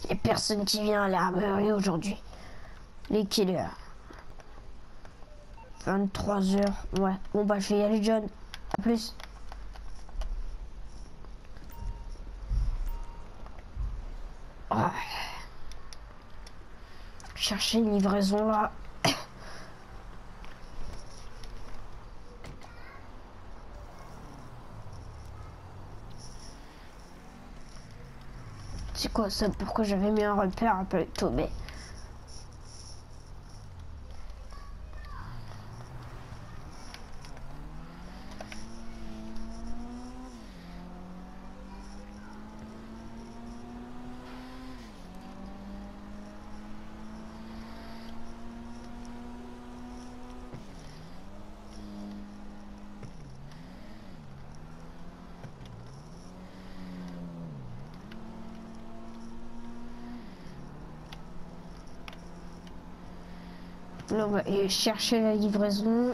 y a personne qui vient à l'armerie aujourd'hui. Les killers. 23h. Ouais. Bon bah je vais y aller, John. A plus. Oh. Chercher une livraison là. C'est quoi ça? Pourquoi j'avais mis un repère un peu tombé? Là, on va aller chercher la livraison.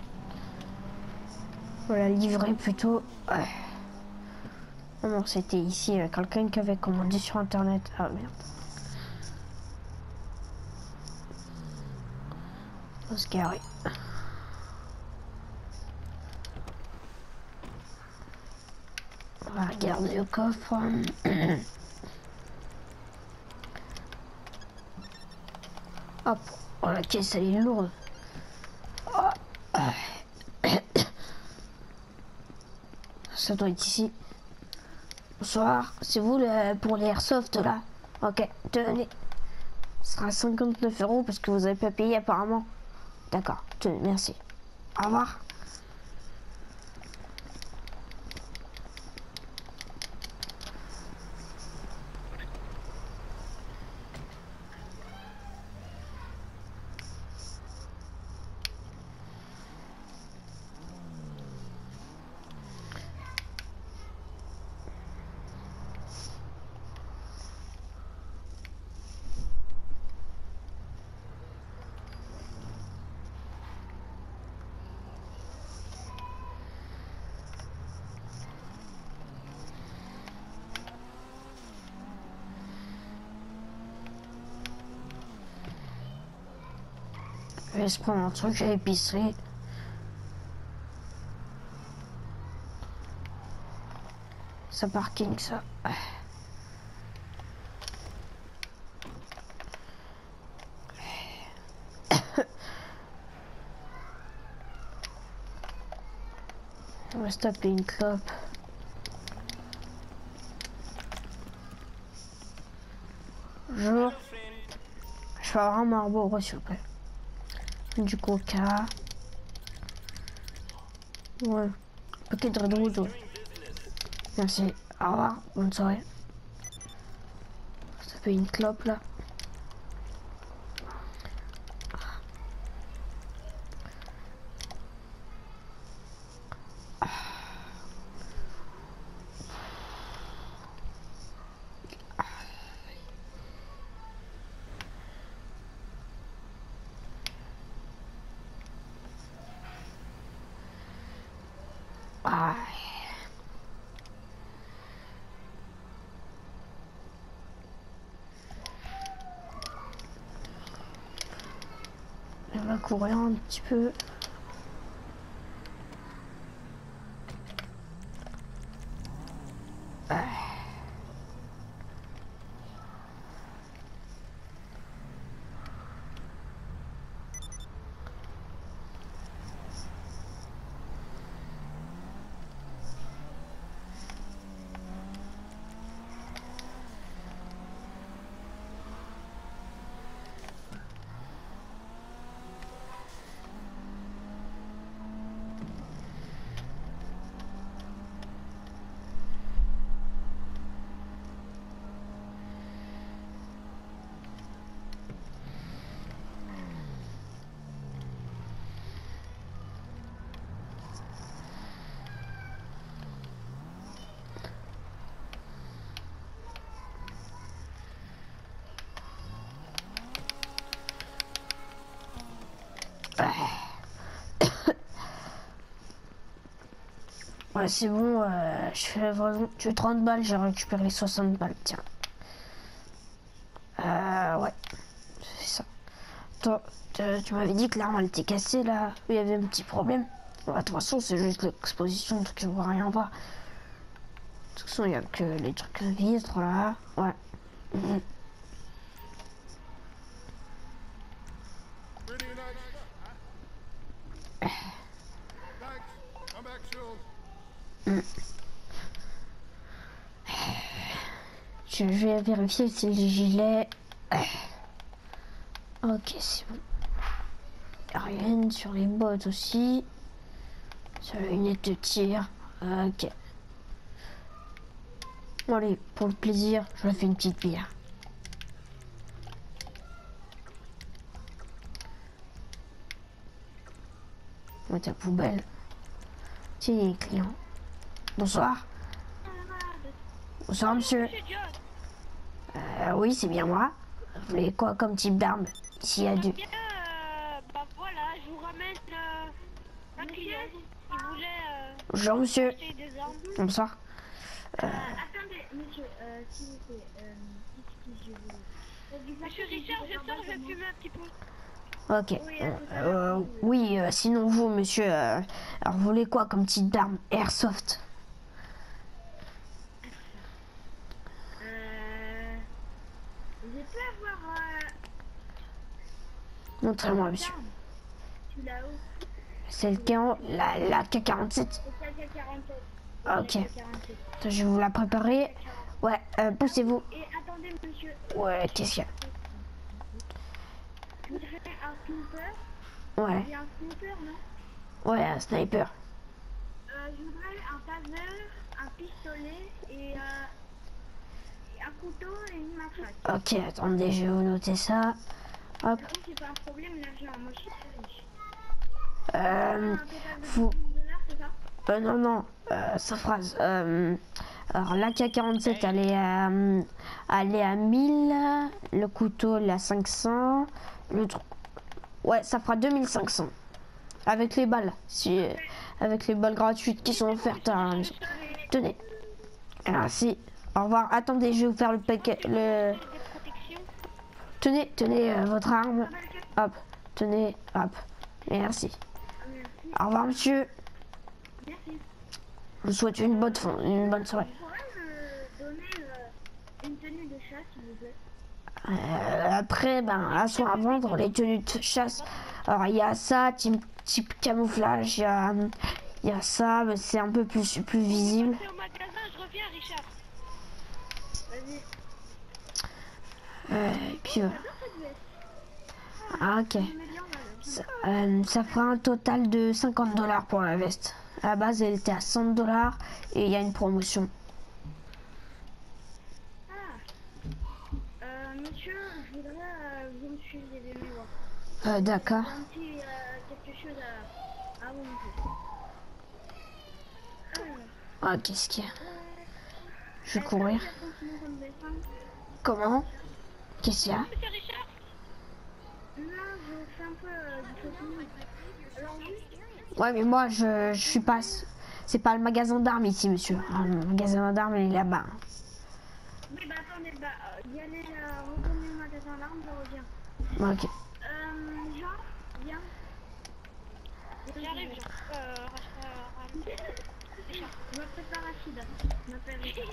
Voilà, livrer plutôt. Ouais. Oh non, c'était ici, quelqu'un qui avait commandé sur internet. Ah merde. On va se garer. On va regarder le coffre. Hop. Oh, la caisse, elle est lourde. Oh. Ça doit être ici. Bonsoir. C'est vous pour les airsoft là? Ok, tenez. Ce sera 59 € parce que vous n'avez pas payé apparemment. D'accord, tenez, merci. Au revoir. Je vais se prendre un truc à l'épicerie. Ça parking ça. On va se taper une clope. Bonjour. Je vais avoir un Marlboro s'il vous plaît. Du coca. Ouais. Un paquet de Red Bull. Merci. Au revoir. Bonne soirée. Ça fait une clope là. Ah. On va courir un petit peu. Ouais, c'est bon, je fais la livraison. Tu veux 30 balles, j'ai récupéré 60 balles, tiens. Ouais, c'est ça. Toi, tu m'avais dit que l'arme elle était cassée là, il y avait un petit problème. Bah, de toute façon, c'est juste l'exposition, donc je vois rien pas. De toute façon, il y a que les trucs vitres là. Ouais. Mhm. Pretty nice stuff, huh? Thanks. Come back soon. Je vais vérifier si le gilet. Ok, c'est bon. Rien sur les bottes aussi. Sur les lunettes de tir. Ok. Allez, pour le plaisir, je fais une petite bière. Ouais, ta poubelle. Tiens, client. Bonsoir. Bonsoir, monsieur. Oui, c'est bien moi. Vous voulez quoi comme type d'arme? Ici, il y a du... Bah voilà, je vous ramène un client qui voulait Bonjour, monsieur. acheter des armes. Bonsoir. Attendez, monsieur, s'il vous plaît, excusez-moi. Monsieur Richard, je sors, je vais fumer un petit peu. Ok. Oui, sinon vous, monsieur, alors vous voulez quoi comme type d'arme? Airsoft. Je peux avoir Montrez-moi, monsieur. tu l'as où? C'est le K, la K-47. C'est KK-47. Ok. Attends, je vais vous la préparer. Ouais, poussez-vous. Et attendez, monsieur, Ouais, qu'est-ce qu'il y je voudrais un sniper. a? Ouais, Il y a un sniper, non? ouais, un sniper. Je voudrais un taser, un pistolet et un couteau et une matraque. Ok, attendez, je vais vous noter ça. Hop. Par contre, c'est pas un problème, l'argent. Moi, je suis très riche. Euh, Un total de vous... 10 000 $, c'est ça? non, non, sa phrase. Alors, la K-47, elle est à 1000. Le couteau, il est à 500. Le truc. Ouais, ça fera 2500. Avec les balles. Si, avec les balles gratuites qui sont offertes à la maison. Tenez. Merci. Au revoir. Attendez, je vais vous faire le paquet. Le... Des protections. Tenez, tenez votre arme. Hop. Tenez. Hop. Merci. Au revoir, monsieur. Merci. Je vous souhaite une bonne soirée. Vous pourrez me donner une tenue de chasse, s'il vous plaît? Après, ben, à soit à vendre les tenues de chasse. Alors, il y a ça, type camouflage. Il y a ça, mais c'est un peu plus visible. C'est au magasin, je reviens, Richard. Vas-y. Et puis, ah, ok. Je mets bien en valeur. Ça fera un total de 50 $ pour la veste. À la base, elle était à 100 $ et il y a une promotion. Monsieur, je voudrais vous me suivre de mémoire. D'accord. Un petit quelque chose à vous montrer. Ah, qu'est-ce qu'il y a? Je vais courir. Comment? Qu'est-ce qu'il y a? Monsieur Richard, Là, je fais un peu du shopping. Alors juste, Ouais, mais moi, je suis pas... C'est pas le magasin d'armes ici, monsieur. Le magasin d'armes, il est là-bas. oui, bah attendez, y aller retourner au magasin d'armes, je reviens. Ok. Jean, viens. j'arrive, Jean. Richard. Je m'appelle pas Rachida. Je m'appelle Richard.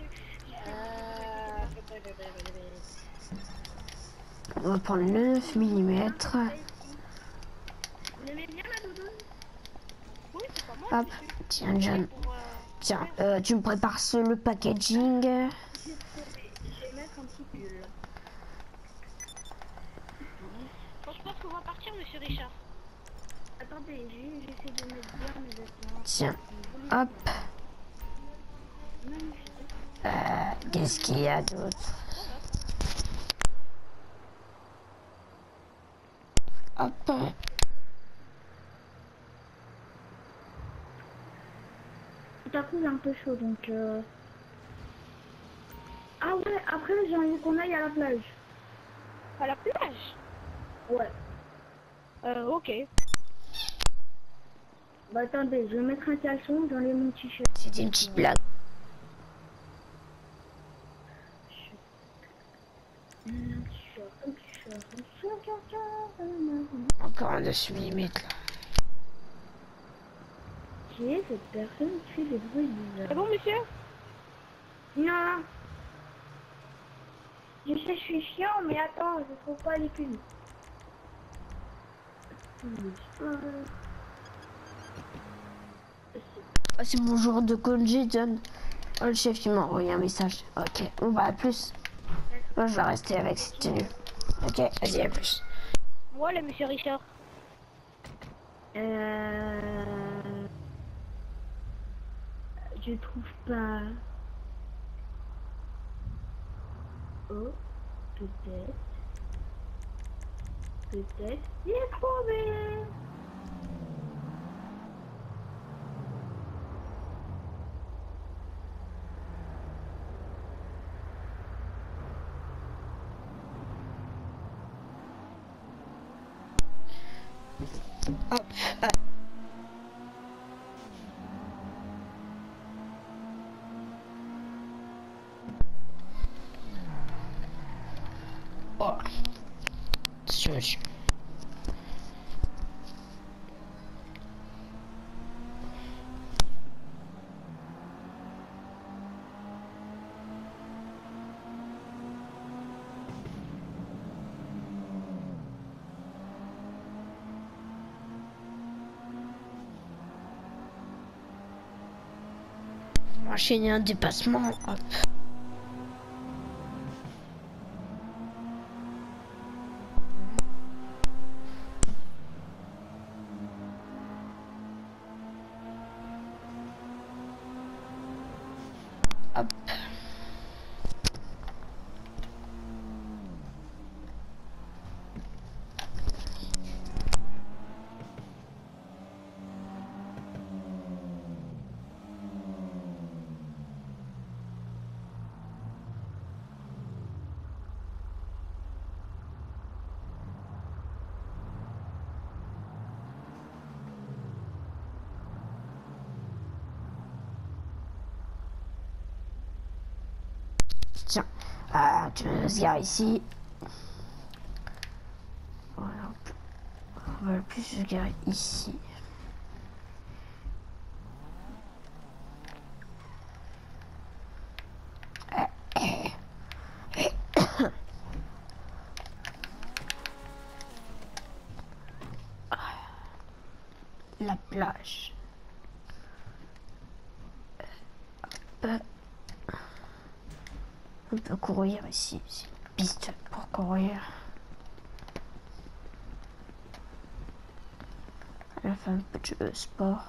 On va prendre le 9 mm. Vous aimez bien la doudoune? Oui, c'est pas mal. Hop. Tiens, John. Pour, Tiens, tu me prépares le packaging. Je vais mettre un petit pull. bon, je pense qu'on va partir, monsieur Richard. Attendez, j'essaie de mettre bien mes vêtements. Tiens. Hop. Qu'est-ce qu'il y a d'autre? Hop. Tout à coup, il est un peu chaud, donc ah ouais, après, j'ai envie qu'on aille à la plage. À la plage? Ouais. Ok. Bah attendez, je vais mettre un caleçon, j'enlève mon t-shirt. C'était une petite blague. Encore un 9 mm là. Qui est cette personne qui fait des bruits bizarres? C'est bon, monsieur? Non. Je sais, je suis chiant, mais attends, je trouve pas les pubs. Ah, c'est mon jour de congé, John. Oh, le chef, il m'a envoyé un message. Ok, bon bah à plus. Moi, je vais rester avec cette tenue. Ok, vas-y, à plus. Voilà, monsieur Richard. Je trouve pas. Oh, peut-être. Peut-être. J'ai trouvé. Hop. Oh. Monsieur. Enchaîner un dépassement. Hop. Hop. Tiens, tu me laisses garer ici. Voilà. On va le plus se garer ici. La plage. On peut courir ici. C'est une piste pour courir. À la fin, un peu de jeu de sport.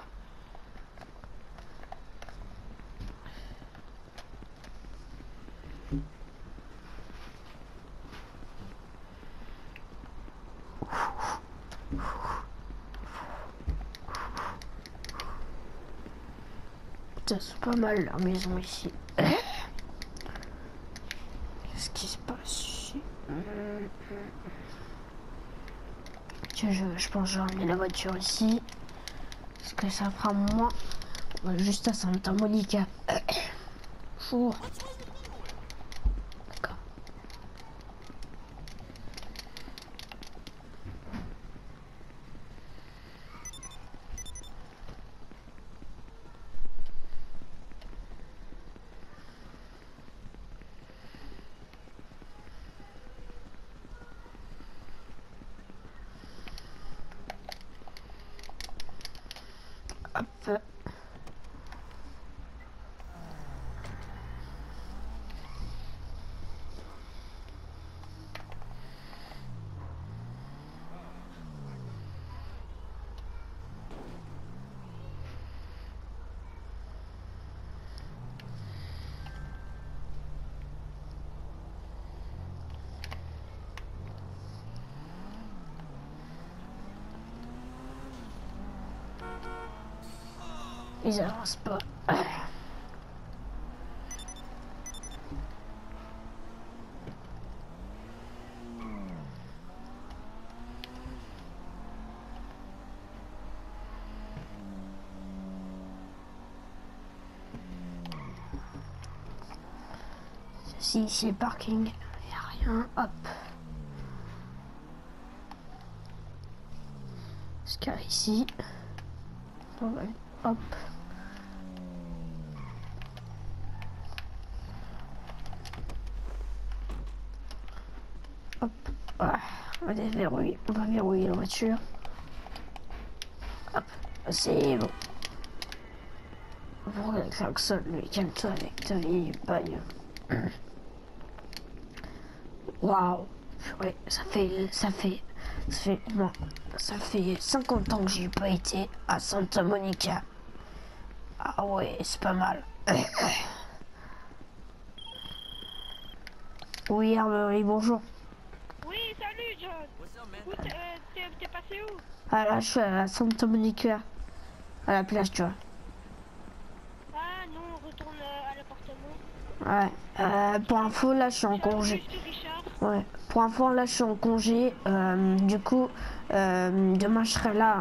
Putain, c'est pas mal la maison ici. Qu'est-ce qui se passe ici? Tiens, je pense que je vais ramener la voiture ici. Parce que ça fera moins. On va juste à Santa Monica. Bonjour. D'accord. Hop. Ils avancent pas. Si, ici le parking, il n'y a rien. Tiens, hop. Scar ici. Ouais, hop. Hop. Ah, on va déverrouiller. On va verrouiller la voiture. Hop. C'est bon. Bon, le klaxon, lui, calme-toi avec ta vieille bagne. Waouh. Ouais, ça fait 50 ans que j'ai pas été à Santa Monica. Ah ouais, c'est pas mal. Oui, oui, bonjour. Oui, salut, John. Où t'es passé où? Ah là, je suis à Santa Monica. À la plage, tu vois. Ah non, on retourne à l'appartement. Ouais. Pour info, là, je suis en congé. Juste Richard. Ouais. Pour info, là, je suis en congé. Du coup, demain, je serai là.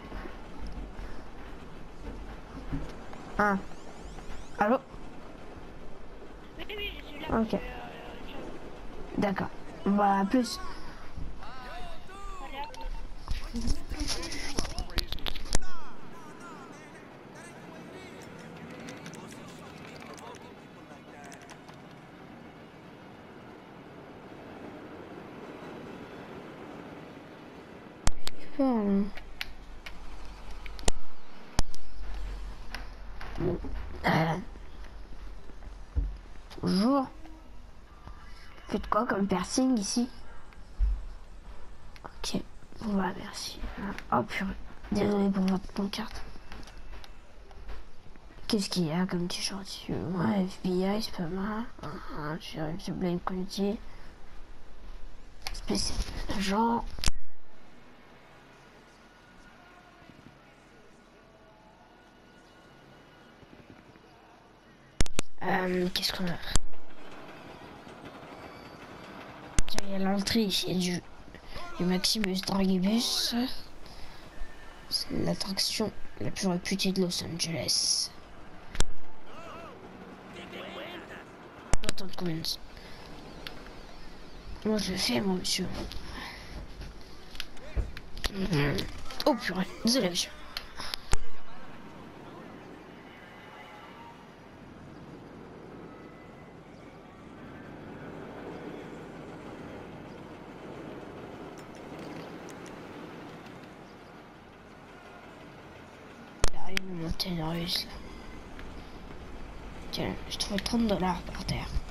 Hein. Allô? Oui, oui, je suis là. Ok. John. D'accord. Bah, à plus. Allez, à plus. Bonjour. Faites quoi comme piercing ici? Ok. Bon bah merci. Oh purée. Désolé pour votre pancarte. Qu'est-ce qu'il y a comme t-shirt ici? Ouais, FBI, c'est pas mal. Je Blind Community. Spécial. Genre. Qu'est-ce qu'on a? Il y a l'entrée ici du Maximus Dragibus. C'est l'attraction la plus réputée de Los Angeles. Attends, combien de... Moi je le fais, moi, monsieur. Oh purée, désolé, monsieur. Il arrive une montagne russe là. Tiens, je trouve $30 par terre.